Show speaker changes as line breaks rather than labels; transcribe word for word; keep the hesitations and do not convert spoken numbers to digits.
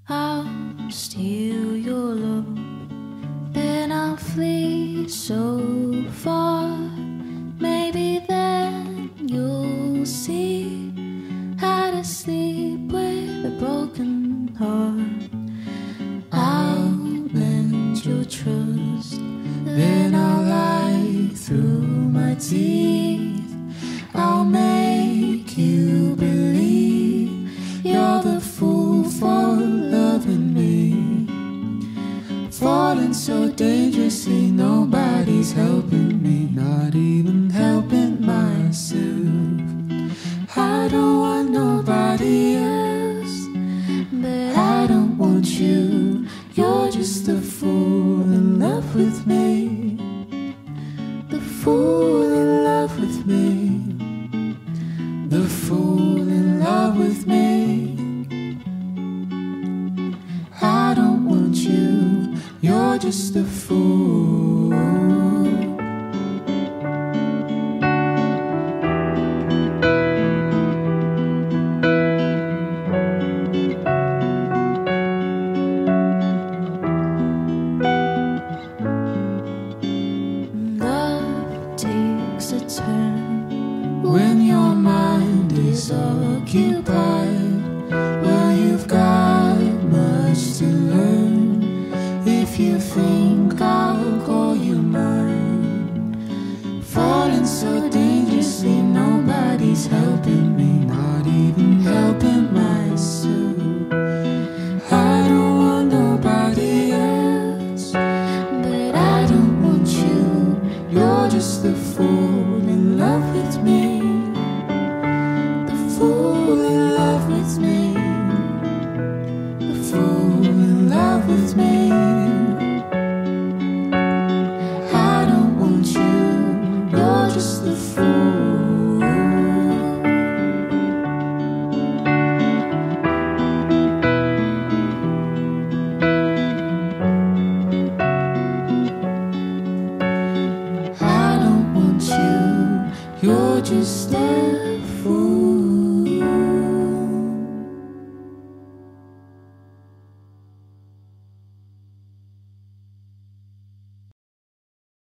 I'll steal your love, then I'll flee so far. Maybe then you'll see how to sleep with a broken heart. I'll mend your trust, then I'll lie through my teeth. I'll make you believe you're the fool for loving me. Falling so dangerously, nobody's helping me, not even helping myself. I don't want nobody else, but I don't want you. You're just a fool in love with me, the fool in love with me, the fool in love with me. I don't want you, you're just a fool. Love takes a turn when your mind is occupied. Well, you've got much to learn if you think I'll call you mine. Falling so dangerously, nobody's helping me now.